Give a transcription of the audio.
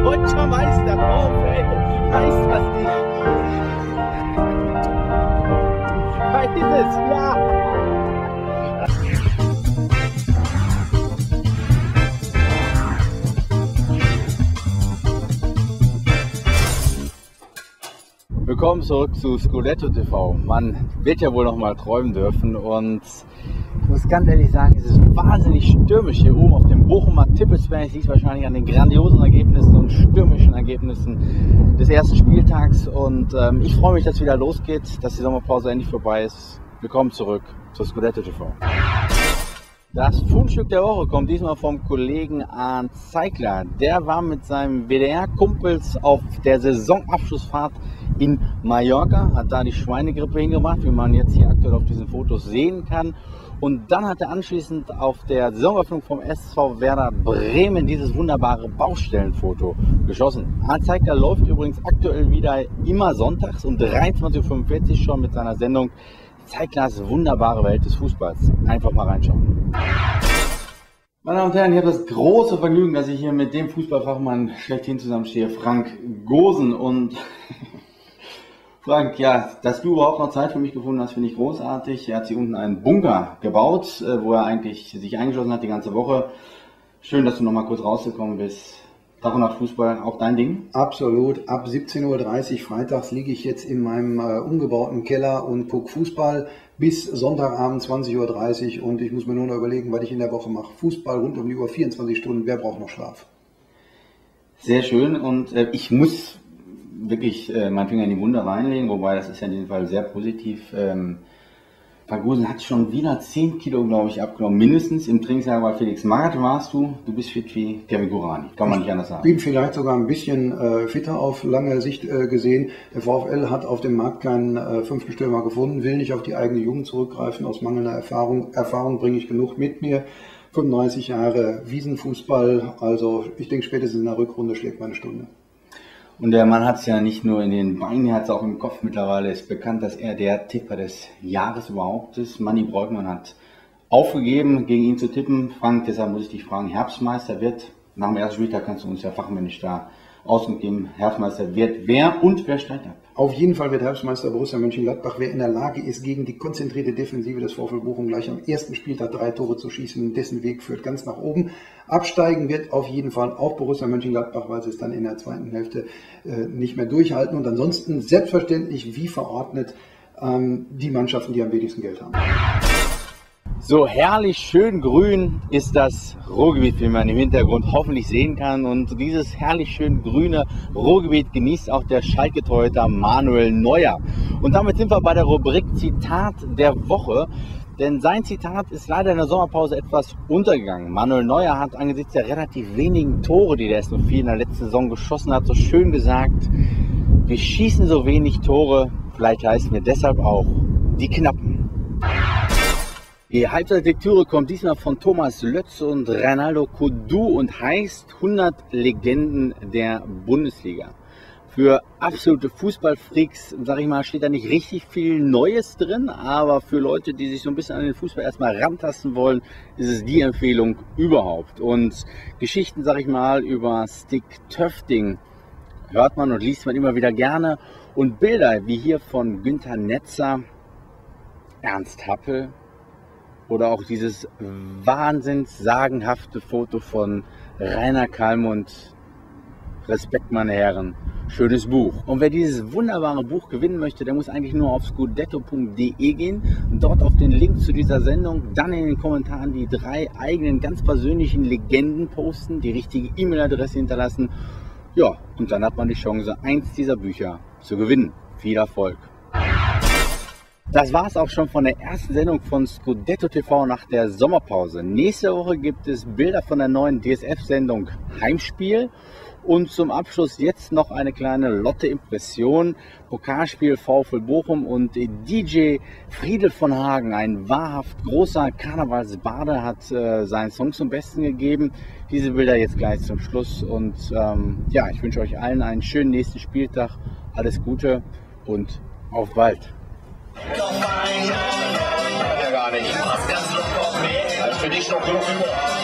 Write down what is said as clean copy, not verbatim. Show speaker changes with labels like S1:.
S1: Deutscher Meister, VfL, heißt das nicht? Heißt es, ja! Willkommen zurück zu Scudetto TV. Man wird ja wohl noch mal träumen dürfen und ich muss ganz ehrlich sagen, es ist wahnsinnig stürmisch hier oben auf dem Bochumer Tippelsberg. Liegt wahrscheinlich an den grandiosen Ergebnissen und stürmischen Ergebnissen des ersten Spieltags und ich freue mich, dass es wieder losgeht, dass die Sommerpause endlich vorbei ist. Willkommen zurück zu Scudetto TV. Das Fundstück der Woche kommt diesmal vom Kollegen Arndt Zeigler. Der war mit seinem WDR-Kumpels auf der Saisonabschlussfahrt in Mallorca, hat da die Schweinegrippe hingebracht, wie man jetzt hier aktuell auf diesen Fotos sehen kann. Und dann hat er anschließend auf der Saisonöffnung vom SV Werder Bremen dieses wunderbare Baustellenfoto geschossen. Arndt Zeigler läuft übrigens aktuell wieder immer sonntags um 23:45 Uhr schon mit seiner Sendung Zeiglers wunderbare Welt des Fußballs. Einfach mal reinschauen. Meine Damen und Herren, ich habe das große Vergnügen, dass ich hier mit dem Fußballfachmann schlechthin zusammenstehe, Frank Gosen. Und Frank, ja, dass du überhaupt noch Zeit für mich gefunden hast, finde ich großartig. Er hat hier unten einen Bunker gebaut, wo er eigentlich sich eingeschlossen hat die ganze Woche. Schön, dass du noch mal kurz rausgekommen bist. Tag und Nacht Fußball, auch dein Ding?
S2: Absolut. Ab 17:30 Uhr freitags liege ich jetzt in meinem umgebauten Keller und gucke Fußball bis Sonntagabend 20:30 Uhr und ich muss mir nur noch überlegen, was ich in der Woche mache. Fußball rund um die Uhr, 24 Stunden, wer braucht noch Schlaf?
S1: Sehr schön und ich muss wirklich meinen Finger in die Wunde reinlegen, wobei das ist ja in diesem Fall sehr positiv. Frank Gosen hat schon wieder 10 Kilo, glaube ich, abgenommen, mindestens. Im Trainingslager bei Felix Magath warst du. Du bist fit wie Kevin Kurani, kann man nicht anders sagen.
S2: Ich bin vielleicht sogar ein bisschen fitter auf lange Sicht gesehen. Der VfL hat auf dem Markt keinen 5. Stürmer gefunden, will nicht auf die eigene Jugend zurückgreifen, aus mangelnder Erfahrung. Erfahrung bringe ich genug mit mir. 35 Jahre Wiesenfußball, also ich denke spätestens in der Rückrunde schlägt meine Stunde.
S1: Und der Mann hat es ja nicht nur in den Beinen, er hat es auch im Kopf mittlerweile. Ist bekannt, dass er der Tipper des Jahres überhaupt ist. Manni Breukmann hat aufgegeben, gegen ihn zu tippen. Frank, deshalb muss ich dich fragen, Herbstmeister wird, nach dem ersten Spieltag kannst du uns ja fachmännisch da Auskunft geben, Herbstmeister wird wer und wer steigt ab?
S2: Auf jeden Fall wird Herbstmeister Borussia Mönchengladbach, wer in der Lage ist, gegen die konzentrierte Defensive des VfL Bochum gleich am ersten Spieltag 3 Tore zu schießen, dessen Weg führt ganz nach oben. Absteigen wird auf jeden Fall auch Borussia Mönchengladbach, weil sie es dann in der zweiten Hälfte nicht mehr durchhalten. Und ansonsten selbstverständlich, wie verordnet, die Mannschaften, die am wenigsten Geld haben.
S1: So herrlich schön grün ist das Ruhrgebiet, wie man im Hintergrund hoffentlich sehen kann. Und dieses herrlich schön grüne Ruhrgebiet genießt auch der Schalke-Torhüter Manuel Neuer. Und damit sind wir bei der Rubrik Zitat der Woche. Denn sein Zitat ist leider in der Sommerpause etwas untergegangen. Manuel Neuer hat angesichts der relativ wenigen Tore, die der S04 in der letzten Saison geschossen hat, so schön gesagt: Wir schießen so wenig Tore, vielleicht leisten wir deshalb auch die Knappen. Die Halbzeitlektüre kommt diesmal von Thomas Lötz und Ronaldo Koudou und heißt 100 Legenden der Bundesliga. Für absolute Fußballfreaks, sag ich mal, steht da nicht richtig viel Neues drin, aber für Leute, die sich so ein bisschen an den Fußball erstmal rantasten wollen, ist es die Empfehlung überhaupt. Und Geschichten, sag ich mal, über Stig Töfting hört man und liest man immer wieder gerne. Und Bilder wie hier von Günter Netzer, Ernst Happel, oder auch dieses wahnsinns sagenhafte Foto von Rainer Kallmund. Respekt, meine Herren. Schönes Buch. Und wer dieses wunderbare Buch gewinnen möchte, der muss eigentlich nur auf scudetto.de gehen und dort auf den Link zu dieser Sendung, dann in den Kommentaren die 3 eigenen ganz persönlichen Legenden posten, die richtige E-Mail-Adresse hinterlassen. Ja, und dann hat man die Chance, eins dieser Bücher zu gewinnen. Viel Erfolg! Das war es auch schon von der ersten Sendung von Scudetto TV nach der Sommerpause. Nächste Woche gibt es Bilder von der neuen DSF-Sendung Heimspiel. Und zum Abschluss jetzt noch eine kleine Lotte-Impression. Pokalspiel VfL Bochum und DJ Friedel von Hagen, ein wahrhaft großer Karnevalsbade, hat seinen Song zum Besten gegeben. Diese Bilder jetzt gleich zum Schluss. Und ja, ich wünsche euch allen einen schönen nächsten Spieltag. Alles Gute und auf bald.
S3: Ja, gar nicht. Für dich noch genug Humor.